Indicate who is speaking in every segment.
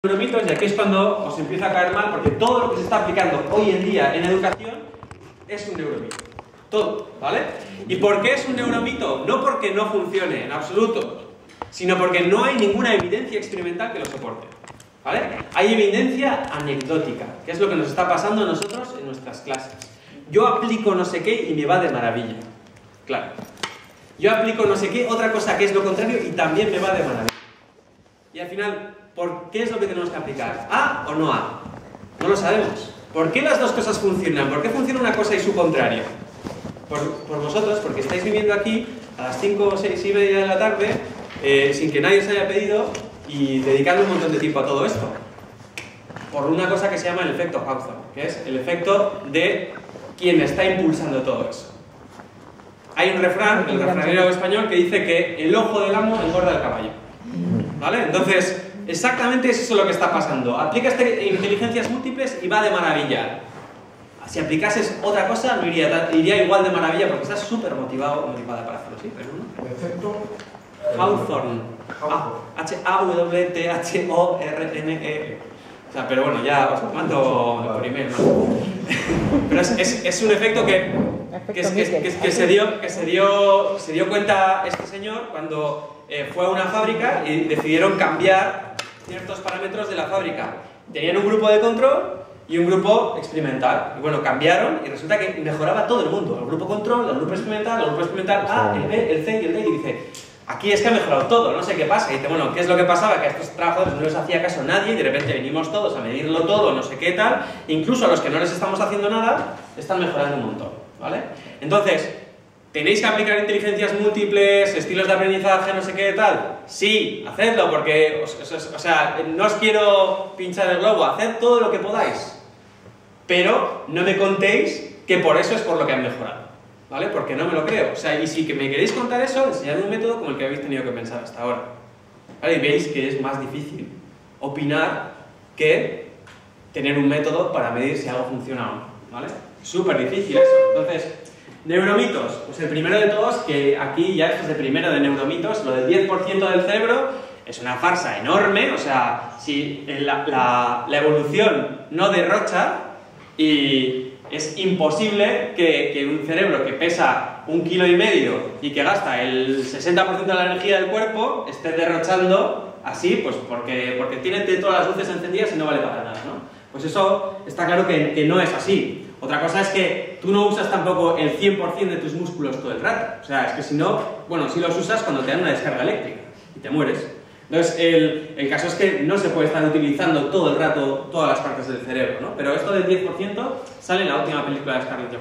Speaker 1: Neuromitos, y aquí es cuando os empieza a caer mal, porque todo lo que se está aplicando hoy en día en educación es un neuromito. Todo, ¿vale? ¿Y por qué es un neuromito? No porque no funcione, en absoluto, sino porque no hay ninguna evidencia experimental que lo soporte, ¿vale? Hay evidencia anecdótica, que es lo que nos está pasando a nosotros en nuestras clases. Yo aplico no sé qué y me va de maravilla, claro. Yo aplico no sé qué, otra cosa que es lo contrario y también me va de maravilla. Y al final, ¿qué es lo que tenemos que aplicar? ¿A o no A? No lo sabemos. ¿Por qué las dos cosas funcionan? ¿Por qué funciona una cosa y su contrario? Por vosotros, porque estáis viviendo aquí a las 5, 6 y media de la tarde sin que nadie os haya pedido y dedicando un montón de tiempo a todo esto. Por una cosa que se llama el efecto Hawthorne, que es el efecto de quien está impulsando todo eso. Hay un refrán, el refranero español, que dice que el ojo del amo engorda el caballo. ¿Vale? Entonces, exactamente eso es lo que está pasando. Aplicas inteligencias múltiples y va de maravilla. Si aplicases otra cosa, no iría igual de maravilla porque estás súper motivado o motivada para hacerlo, ¿sí? Pero no.
Speaker 2: El efecto
Speaker 1: Hawthorne. H-A-W-T-H-O-R-N-E. O sea, pero bueno, ya os lo mando por email, ¿no? Pero es un efecto que se dio cuenta este señor cuando fue a una fábrica y decidieron cambiar ciertos parámetros de la fábrica. Tenían un grupo de control y un grupo experimental. Y bueno, cambiaron y resulta que mejoraba todo el mundo. El grupo control, el grupo experimental A, el B, el C y el D. Y dice, aquí es que ha mejorado todo, no sé qué pasa. Y dice, bueno, ¿qué es lo que pasaba? Que a estos trabajadores no les hacía caso nadie y de repente venimos todos a medirlo todo, no sé qué tal. Incluso a los que no les estamos haciendo nada, están mejorando un montón, ¿vale? Entonces, ¿tenéis que aplicar inteligencias múltiples, estilos de aprendizaje, no sé qué tal? Sí, hacedlo, porque, o sea, no os quiero pinchar el globo, haced todo lo que podáis. Pero no me contéis que por eso es por lo que han mejorado, ¿vale? Porque no me lo creo. O sea, y si que me queréis contar eso, enseñadme un método como el que habéis tenido que pensar hasta ahora. ¿Vale? Y veis que es más difícil opinar que tener un método para medir si algo funciona o no, ¿vale? Súper difícil eso. Entonces, neuromitos. Pues el primero de todos, que aquí ya esto es de primero de neuromitos, lo del 10% del cerebro es una farsa enorme. O sea, si la evolución no derrocha y es imposible que un cerebro que pesa 1,5 kilos y que gasta el 60% de la energía del cuerpo esté derrochando así, pues porque tiene todas las luces encendidas y no vale para nada, ¿no? Pues eso está claro que no es así. Otra cosa es que tú no usas tampoco el 100% de tus músculos todo el rato. O sea, es que si no, bueno, sí los usas cuando te dan una descarga eléctrica y te mueres. Entonces, el caso es que no se puede estar utilizando todo el rato todas las partes del cerebro, ¿no? Pero esto del 10% sale en la última película de Scarlett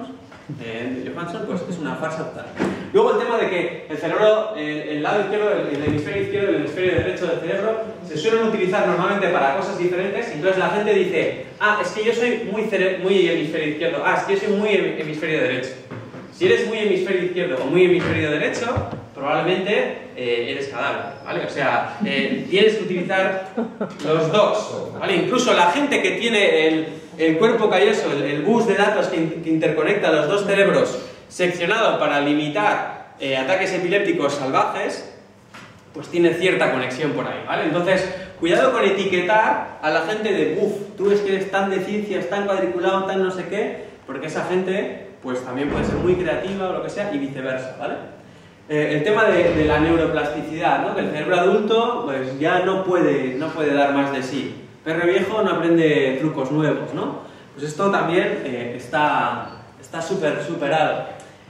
Speaker 1: Johansson, pues es una farsa total. Luego el tema de que el cerebro, el lado izquierdo, el hemisferio izquierdo y el hemisferio derecho del cerebro se suelen utilizar normalmente para cosas diferentes, y entonces la gente dice, ah, es que yo soy muy hemisferio izquierdo, ah, es que yo soy muy hemisferio derecho. Si eres muy hemisferio izquierdo o muy hemisferio derecho, probablemente eres cadáver, ¿vale? O sea, tienes que utilizar los dos, ¿vale? Incluso la gente que tiene el cuerpo calloso, el bus de datos que interconecta los dos cerebros seccionado para limitar ataques epilépticos salvajes, pues tiene cierta conexión por ahí, ¿vale? Entonces, cuidado con etiquetar a la gente de buf, tú es que eres tan de ciencias, tan cuadriculado, tan no sé qué, porque esa gente pues también puede ser muy creativa o lo que sea, y viceversa, ¿vale? El tema de la neuroplasticidad, ¿no? Que el cerebro adulto pues ya no puede dar más de sí. Perro viejo no aprende trucos nuevos, ¿no? Pues esto también está súper superado.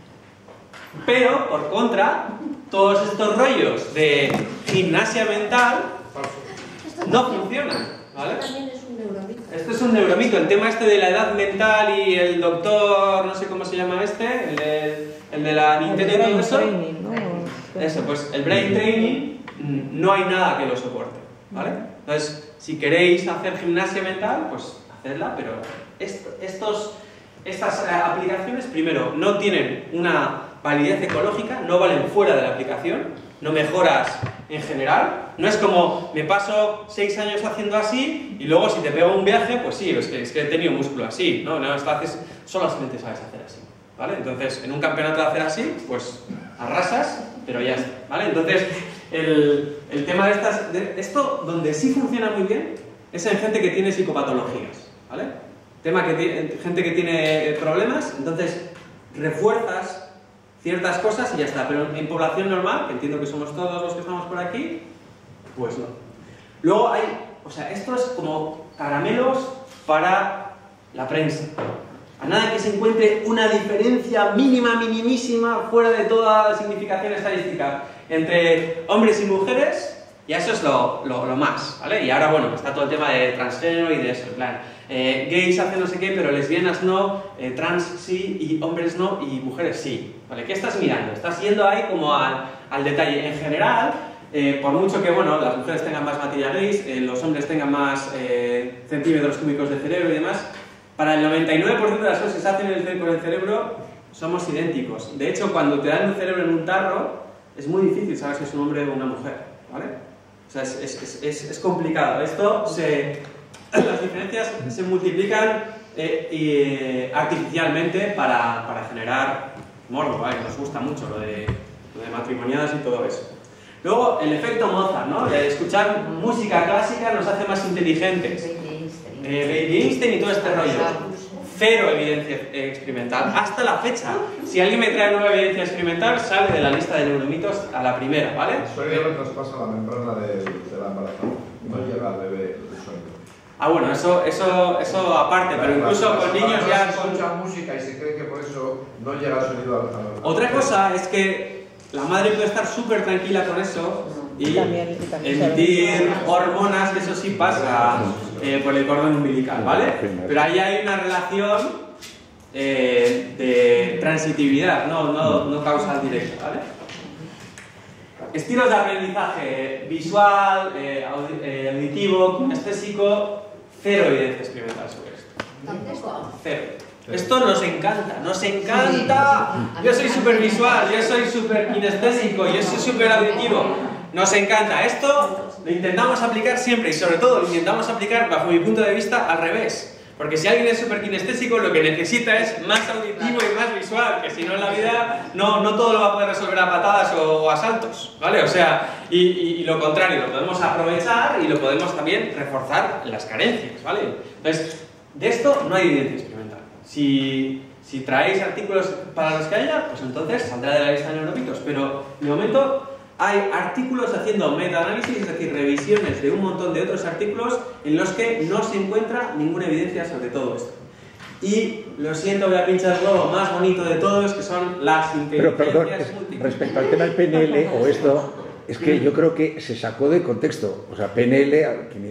Speaker 1: Pero, por contra, todos estos rollos de gimnasia mental no funcionan, ¿vale? Esto es un neuromito. El tema este de la edad mental y el doctor, no sé cómo se llama el de la Nintendo y todo eso. Eso, pues el brain training no hay nada que lo soporte, ¿vale? Entonces, si queréis hacer gimnasia mental, pues hacedla, pero estas aplicaciones, primero, no tienen una validez ecológica, no valen fuera de la aplicación, no mejoras en general. No es como, me paso 6 años haciendo así y luego si te pego un viaje, pues sí, es que he tenido músculo así, ¿no? Solamente sabes hacer así, ¿vale? Entonces, en un campeonato de hacer así, pues arrasas, pero ya está, ¿vale? Entonces, el tema de esto, donde sí funciona muy bien, es en gente que tiene psicopatologías, ¿vale? Tema que gente que tiene problemas, entonces refuerzas ciertas cosas y ya está, pero en población normal, que entiendo que somos todos los que estamos por aquí, pues no. Luego hay, o sea, esto es como caramelos para la prensa. A nada que se encuentre una diferencia mínima, minimísima, fuera de toda significación estadística entre hombres y mujeres, ya eso es lo más, ¿vale? Y ahora, bueno, está todo el tema de transgénero y de eso, en plan, gays hacen no sé qué, pero lesbianas no, trans sí, y hombres no, y mujeres sí, ¿vale? ¿Qué estás mirando? Estás yendo ahí como al detalle. En general, por mucho que, bueno, las mujeres tengan más materia gris, los hombres tengan más centímetros cúbicos de cerebro y demás, para el 99% de las cosas que se hacen con el cerebro somos idénticos. De hecho, cuando te dan un cerebro en un tarro, es muy difícil saber si es un hombre o una mujer, ¿vale? O sea, es complicado. Las diferencias se multiplican artificialmente para generar morbo, ¿vale? Nos gusta mucho lo de matrimoniadas y todo eso. Luego, el efecto Mozart, ¿no? De escuchar música clásica nos hace más inteligentes. Baby Einstein y todo este rollo. Cero evidencia experimental. Hasta la fecha. Si alguien me trae nueva evidencia experimental, sale de la lista de neuromitos a la primera, ¿vale?
Speaker 2: El sueño traspasa la membrana de la embarazada. No llega al bebé el sueño.
Speaker 1: Ah, bueno, eso aparte, pero incluso con niños ya...
Speaker 2: escucha música y se cree que por eso no llega el sonido al...
Speaker 1: Otra cosa es que la madre puede estar súper tranquila con eso y emitir hormonas, que eso sí pasa por el cordón umbilical, ¿vale? Pero ahí hay una relación de transitividad, no causal directa, ¿vale? Estilos de aprendizaje visual, auditivo, kinestésico, cero evidencia experimental sobre esto. Cero. Esto nos encanta, nos encanta. Yo soy súper visual, yo soy súper kinestésico, yo soy súper auditivo. Nos encanta. Esto lo intentamos aplicar siempre y sobre todo lo intentamos aplicar, bajo mi punto de vista, al revés. Porque si alguien es súper kinestésico, lo que necesita es más auditivo y más visual, que si no en la vida no todo lo va a poder resolver a patadas o a saltos, ¿vale? O sea, y lo contrario, lo podemos aprovechar y lo podemos también reforzar las carencias, ¿vale? Entonces, de esto no hay evidencia experimental. Si traéis artículos para los que haya, pues entonces saldrá de la lista de neuromitos, pero de momento hay artículos haciendo meta-análisis, es decir, revisiones de un montón de otros artículos en los que no se encuentra ninguna evidencia sobre todo esto. Y lo siento, voy a pinchar el globo más bonito de todos, que son las inteligencias múltiples.
Speaker 3: Respecto al tema del PNL o esto, es que yo creo que se sacó de contexto. O sea, PNL,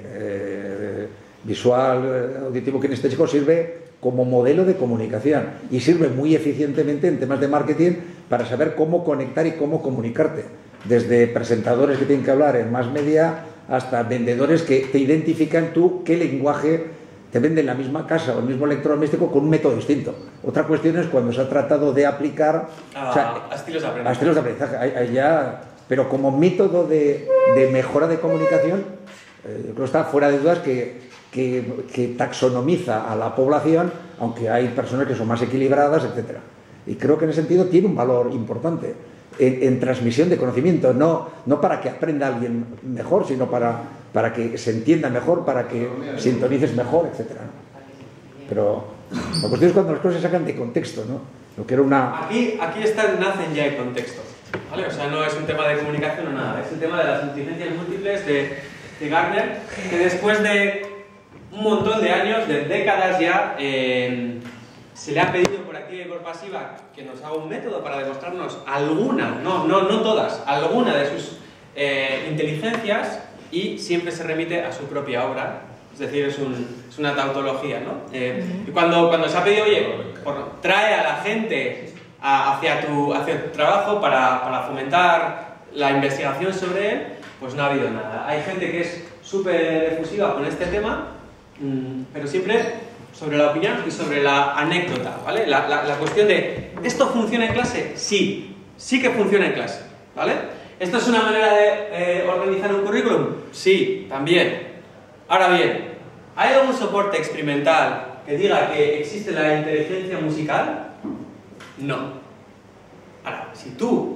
Speaker 3: visual, auditivo, kinestésico, sirve como modelo de comunicación y sirve muy eficientemente en temas de marketing para saber cómo conectar y cómo comunicarte. Desde presentadores que tienen que hablar en más media hasta vendedores que te identifican tú qué lenguaje te venden la misma casa o el mismo electrodoméstico con un método distinto. Otra cuestión es cuando se ha tratado de aplicar
Speaker 1: a estilos de aprendizaje.
Speaker 3: A estilos de aprendizaje. Pero como método de mejora de comunicación, yo creo que está fuera de dudas que taxonomiza a la población, aunque hay personas que son más equilibradas, etc. Y creo que en ese sentido tiene un valor importante en transmisión de conocimiento, no para que aprenda alguien mejor, sino para que se entienda mejor, para que sintonices mejor, etc. Pero la cuestión es cuando las cosas se sacan de contexto, ¿no? Lo que era una...
Speaker 1: Aquí nacen ya el contexto, ¿vale? O sea, no es un tema de comunicación o nada, es el tema de las inteligencias múltiples de Gardner, que después de un montón de años, de décadas ya, se le ha pedido por activa y por pasiva que nos haga un método para demostrarnos alguna, no todas, alguna de sus inteligencias, y siempre se remite a su propia obra, es decir, es una tautología, ¿no? Y cuando se ha pedido, oye, trae a la gente hacia tu trabajo para fomentar la investigación sobre él, pues no ha habido nada. Hay gente que es súper efusiva con este tema, pero siempre sobre la opinión y sobre la anécdota, ¿vale? La cuestión de, ¿esto funciona en clase? Sí que funciona en clase, ¿vale? ¿Esto es una manera de organizar un currículum? Sí, también. Ahora bien, ¿hay algún soporte experimental que diga que existe la inteligencia musical? No. Ahora, si tú,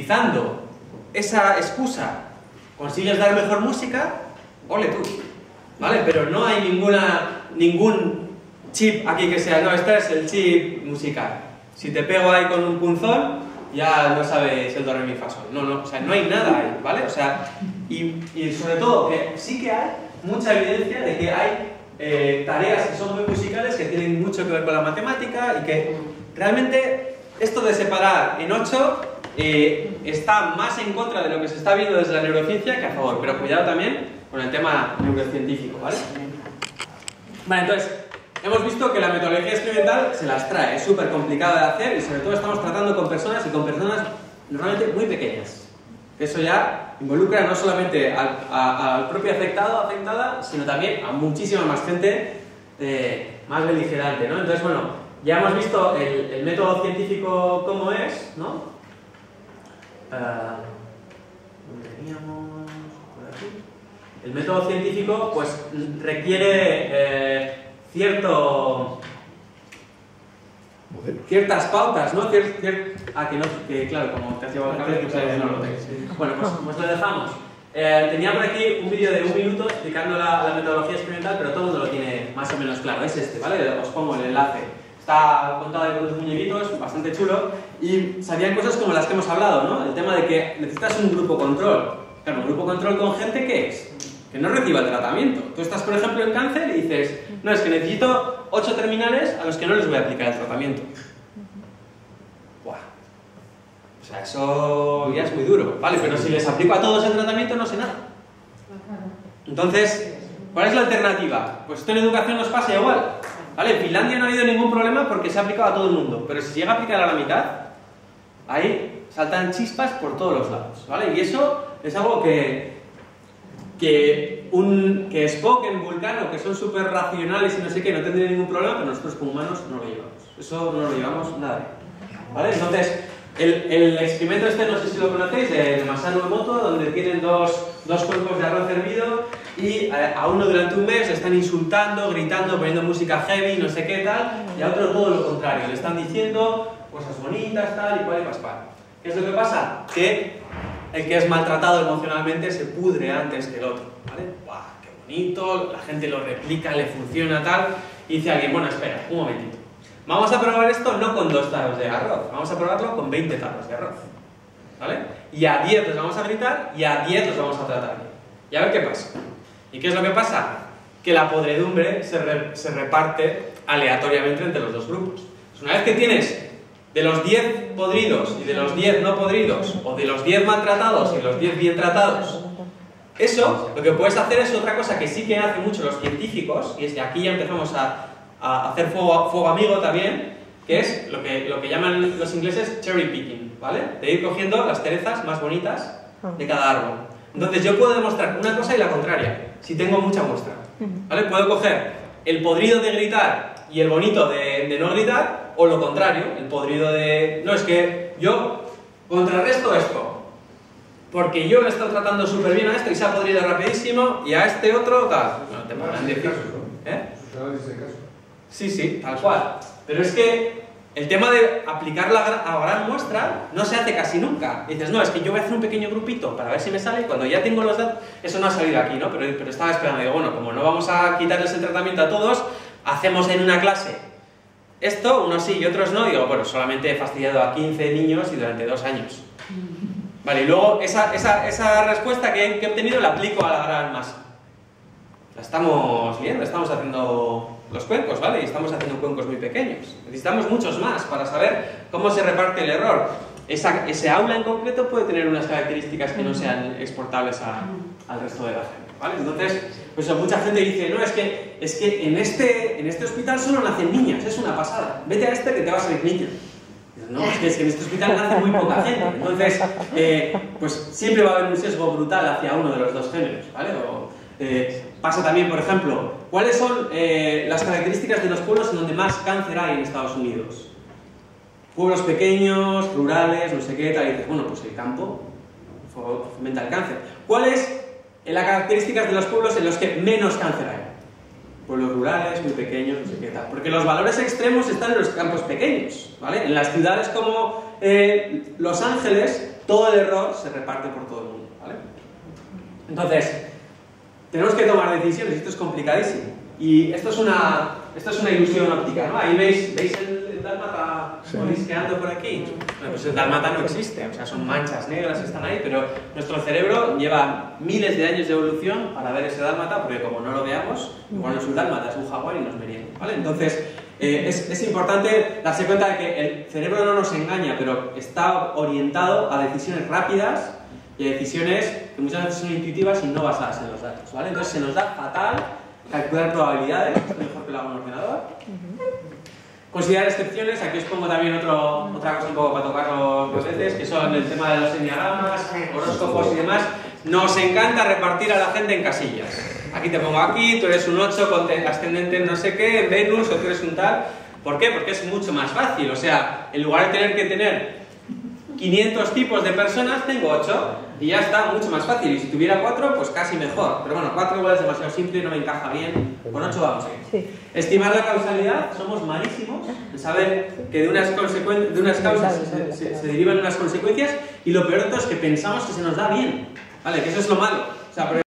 Speaker 1: utilizando esa excusa, consigues dar mejor música, ole tú. ¿vale? Pero no hay ningún chip aquí que sea, no, este es el chip musical. Si te pego ahí con un punzón, ya no sabes el do, re, mi, fa, sol. No, o sea, no hay nada ahí, ¿vale? O sea, y sobre todo que sí que hay mucha evidencia de que hay tareas que son muy musicales, que tienen mucho que ver con la matemática y que realmente esto de separar en 8 está más en contra de lo que se está viendo desde la neurociencia que a favor, pero cuidado también con el tema neurocientífico, ¿vale? Vale, entonces, hemos visto que la metodología experimental se las trae, es súper complicada de hacer y sobre todo estamos tratando con personas y con personas normalmente muy pequeñas. Eso ya involucra no solamente al propio afectado o afectada, sino también a muchísima más gente más beligerante, ¿no? Entonces, bueno, ya hemos visto el método científico cómo es, ¿no? ¿Dónde teníamos? Por aquí. El método científico, pues, requiere ciertas pautas, ¿no? Que claro, como te hacía Valcárcel, que no lo tenéis. Bueno, pues lo dejamos. Tenía por aquí un vídeo de 1 minuto explicando la metodología experimental, pero todo el mundo lo tiene más o menos claro. Es este, ¿vale? Os pongo el enlace. Está contado ahí con unos muñequitos, bastante chulo, y salían cosas como las que hemos hablado, ¿no? El tema de que necesitas un grupo control. Claro, un grupo control con gente, ¿qué es? Que no reciba el tratamiento. Tú estás, por ejemplo, en cáncer y dices, no, es que necesito 8 terminales a los que no les voy a aplicar el tratamiento. ¡Buah! O sea, eso ya es muy duro, ¿vale? Pero si les aplico a todos el tratamiento, no sé nada. Entonces, ¿cuál es la alternativa? Pues esto en educación nos pasa igual. ¿Vale? En Finlandia no ha habido ningún problema porque se ha aplicado a todo el mundo, pero si se llega a aplicar a la mitad, ahí saltan chispas por todos los lados, ¿vale? Y eso es algo que Spock en Vulcano, que son súper racionales y no sé qué, no tendrían ningún problema, pero nosotros como humanos no lo llevamos. Eso no lo llevamos nada. ¿Vale? Entonces, el experimento este, no sé si lo conocéis, de Masaru Emoto, donde tienen dos cuerpos de arroz hervido y a uno durante un mes le están insultando, gritando, poniendo música heavy, no sé qué tal, y a otro todo lo contrario, le están diciendo cosas bonitas, tal y cual y pascual. ¿Qué es lo que pasa? Que el que es maltratado emocionalmente se pudre antes que el otro, ¿vale? ¡Guau! ¡Qué bonito! La gente lo replica, le funciona tal, y dice alguien, bueno, espera, un momentito. Vamos a probar esto no con 2 tarros de arroz, vamos a probarlo con 20 tarros de arroz, ¿vale? Y a 10 les vamos a gritar y a 10 los vamos a tratar bien. Y a ver qué pasa. ¿Y qué es lo que pasa? Que la podredumbre se reparte aleatoriamente entre los dos grupos. Pues una vez que tienes de los 10 podridos y de los 10 no podridos, o de los 10 maltratados y los 10 bien tratados, eso, lo que puedes hacer es otra cosa que sí que hacen mucho los científicos, y es que aquí ya empezamos a hacer fuego amigo también, que es lo que llaman los ingleses cherry picking, ¿vale? De ir cogiendo las cerezas más bonitas de cada árbol. Entonces yo puedo demostrar una cosa y la contraria, si tengo mucha muestra, ¿vale? Puedo coger el podrido de gritar y el bonito de no gritar, o lo contrario, el podrido de... No, es que yo contrarresto esto, porque yo he estado tratando súper bien a esto y se ha podrido rapidísimo, y a este otro tal. Bueno, te podrán decir... ¿Eh? Sí, tal cual. Pero es que el tema de aplicar a gran muestra no se hace casi nunca. Y dices, no, es que yo voy a hacer un pequeño grupito para ver si me sale, y cuando ya tengo los datos... Eso no ha salido aquí, ¿no? Pero estaba esperando, digo, bueno, como no vamos a quitarles el tratamiento a todos, hacemos en una clase esto, unos sí y otros no, digo, bueno, solamente he fastidiado a 15 niños y durante 2 años. Vale, y luego esa respuesta que he obtenido la aplico a la gran masa. La estamos viendo, estamos haciendo los cuencos, ¿vale? Y estamos haciendo cuencos muy pequeños. Necesitamos muchos más para saber cómo se reparte el error. Ese aula en concreto puede tener unas características que no sean exportables al resto de la gente, ¿vale? Entonces, pues mucha gente dice, no, es que en este hospital solo nacen niñas, es una pasada. Vete a este que te va a salir niño. No, es que en este hospital nace muy poca gente. Entonces, pues siempre va a haber un sesgo brutal hacia uno de los dos géneros, ¿vale? Pasa también, por ejemplo, ¿cuáles son las características de los pueblos en donde más cáncer hay en Estados Unidos? Pueblos pequeños, rurales, no sé qué, tal, y dices, bueno, pues el campo fomenta el cáncer. ¿Cuáles las características de los pueblos en los que menos cáncer hay? Pueblos rurales, muy pequeños, no sé qué tal. Porque los valores extremos están en los campos pequeños, ¿vale? En las ciudades como Los Ángeles, todo el error se reparte por todo el mundo, ¿vale? Entonces, tenemos que tomar decisiones, esto es complicadísimo. Y esto es una ilusión óptica, ¿no? Ahí veis el dálmata morisqueando por aquí. Bueno, pues el dálmata no existe, o sea, son manchas negras que están ahí, pero nuestro cerebro lleva miles de años de evolución para ver ese dálmata, porque como no lo veamos, igual no es un dálmata, es un jaguar y nos veríamos, ¿vale? Entonces, es importante darse cuenta de que el cerebro no nos engaña, pero está orientado a decisiones rápidas y a decisiones que muchas veces son intuitivas y no basadas en los datos, ¿vale? Entonces se nos da fatal calcular probabilidades, es mejor que lo haga un ordenador. Considerar excepciones, aquí os pongo también otra cosa un poco para tocarlo dos veces, que son el tema de los enneagramas, horóscopos y demás. Nos encanta repartir a la gente en casillas. Aquí te pongo aquí, tú eres un 8 con ascendente en no sé qué, en Venus, o tú eres un tal. ¿Por qué? Porque es mucho más fácil, o sea, en lugar de tener que tener 500 tipos de personas, tengo 8 y ya está, mucho más fácil. Y si tuviera 4, pues casi mejor. Pero bueno, 4 igual es demasiado simple y no me encaja bien. Con 8 vamos a ir. Sí. Estimar la causalidad, somos malísimos en saber que de unas causas se derivan unas consecuencias, y lo peor de todo es que pensamos que se nos da bien, ¿vale? Que eso es lo malo. O sea,